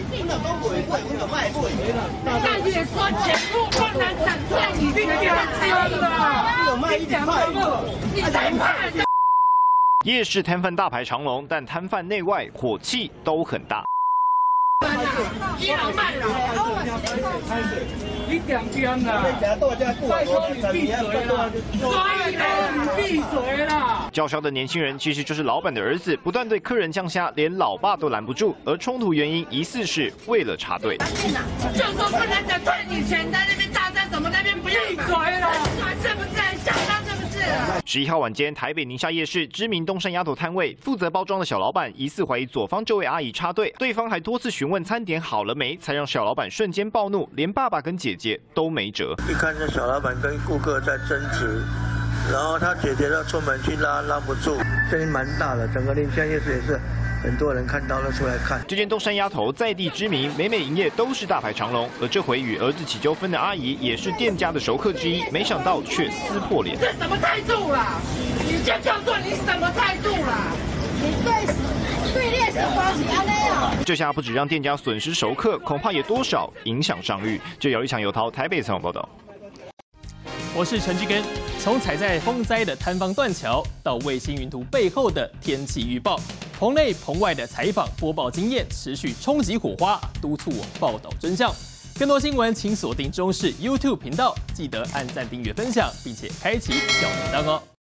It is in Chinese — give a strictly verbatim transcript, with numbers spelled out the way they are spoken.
那也说全部不能整件，你这个真的，有卖一百块，你才卖。 夜市摊贩大排长龙，但摊贩内外火气都很大。 倚老卖老， 你点点啦！拜托你闭嘴啦！所以呢，你闭嘴啦！ 叫嚣的年轻人其实就是老板的儿子，不断对客人降虾，连老爸都拦不住。而冲突原因疑似是为了插队。 就说不能等退你钱，在那边大声什么那边不要闭嘴了，是不是？想当是不是？ 十一号晚间，台北宁夏夜市知名东山鸭头摊位负责包装的小老板疑似怀疑左方这位阿姨插队，对方还多次询问餐点好了没，才让小老板瞬间暴怒，连爸爸跟姐姐都没辙。 一看这小老板跟顾客在争执，然后他姐姐要出门去拉，拉不住，声音蛮大的，整个宁夏夜市也是。 很多人看到了出来看。 这间东山鸭头在地知名，每每营业都是大排长龙。而这回与儿子起纠纷的阿姨，也是店家的熟客之一，没想到却撕破脸。 这什么态度啦？你这叫做你什么态度啦？你对对猎是关系安那样。 这下不止让店家损失熟客，恐怕也多少影响商誉。就有一场油桃台北采访报道。 我是陈志根。从踩在风灾的坍方断桥，到卫星云图背后的天气预报。 棚内棚外的采访播报经验持续冲击火花，督促我报道真相。更多新闻请锁定中视 YouTube 频道，记得按赞、订阅、分享，并且开启小铃铛哦。